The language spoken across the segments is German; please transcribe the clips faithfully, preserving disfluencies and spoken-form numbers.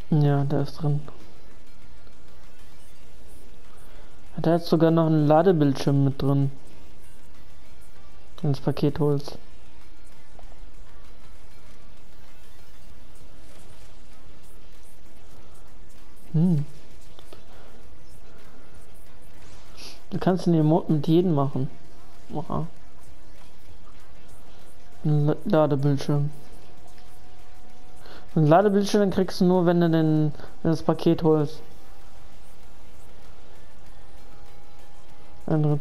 Ja, der ist drin. Der hat sogar noch einen Ladebildschirm mit drin. Wenn du das Paket holst. Hm. Du kannst den Emote mit jedem machen. Aha. Ein La- Ladebildschirm. Ein Ladebildschirm kriegst du nur, wenn du den, wenn du das Paket holst. Eintritt.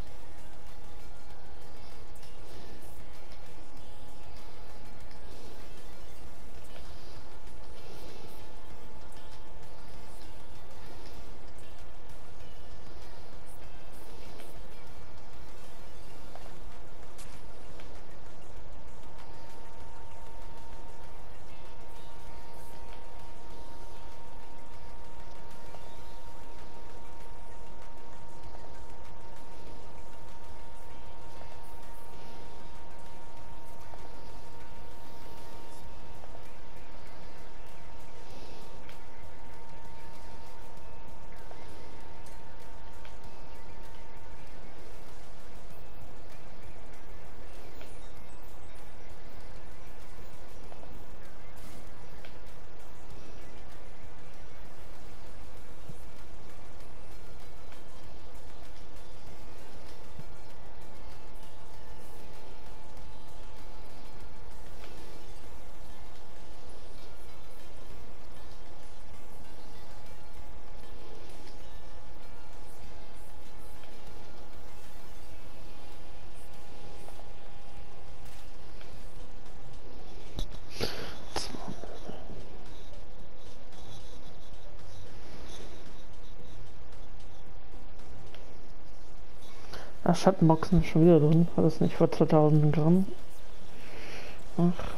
Ach, Schattenboxen ist schon wieder drin. War das nicht vor zweitausend Gramm? Ach.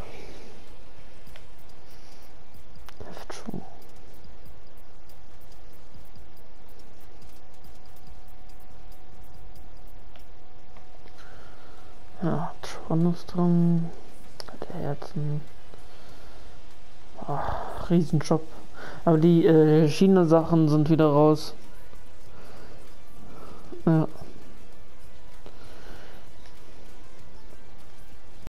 Heftschuh. Ja, Tron ist drin. Der Herzen. Oh, Riesenjob. Aber die äh, China-Sachen sind wieder raus. Ja.